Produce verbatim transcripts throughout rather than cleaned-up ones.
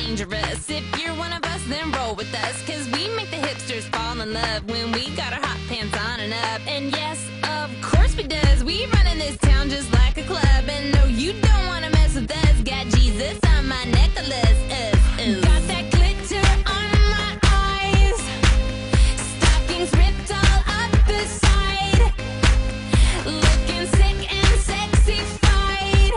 dangerous. If you're one of us, then roll with us, cause we make the hipsters fall in love when we got our hot pants on and up. And yes, of course we does. We run in this town just like a club. And no, you don't wanna mess with us. Got Jesus on my necklace. Uh, uh. Got that glitter on my eyes. Stockings ripped all up the side. Looking sick and sexy fied.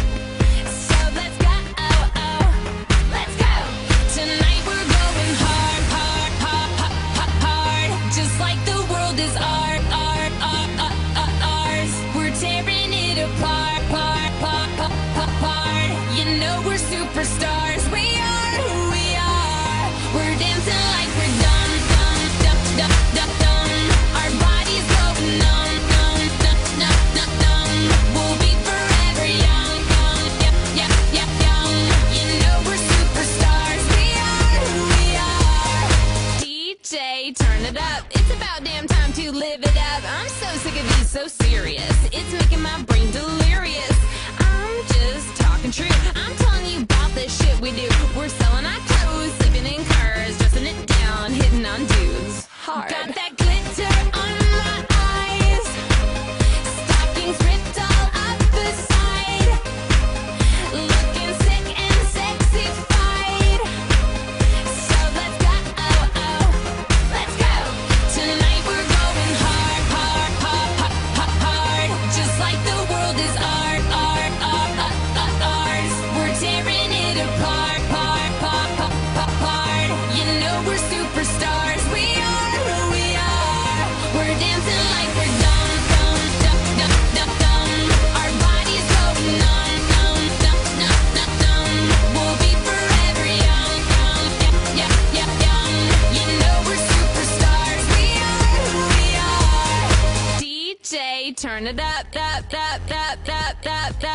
So let's go, oh, oh, let's go. Tonight we're going hard, hard, hard, hard, hard. Just like the world is art, art, art, art, art, ours. We're tearing it apart, part, part, part, part, part. You know we're superstars. We are who we are. We're dancing like we're dumb, dumb, dumb, dumb, dumb, dumb. Our bodies go numb, numb, numb, numb, numb, numb. We'll be forever young, young, yep, yep, yep, young. You know we're superstars. We are who we are. D J, turn it up. It's about damn time to live it up. I'm so sick of being so serious. It's making my brain delirious. I'm just talking true. I'm telling you about the shit we do. We're selling our clothes, sleeping in cars, dressing it down, hitting on dudes hard. Got that glitter on my eyes. Stockings ripped all up the side. Looking sick and sexy fied. So let's go, oh, oh, let's go. Tonight we're going hard, hard, hard, hard, hard, hard. Just like the world is art, art, art, art, art, ours. We're tearing it apart, part, part, part, part, part. You know we're superstars. We are who we are. We're dancing like we're dumb, dumb, dumb, dumb, dumb, dumb. Our bodies go numb, numb, numb, numb, numb, numb. We'll be forever young, young, yep, yep, yep, young. You know we're superstars. We are who we are. D J, turn it up, up, up, up, up, up, up.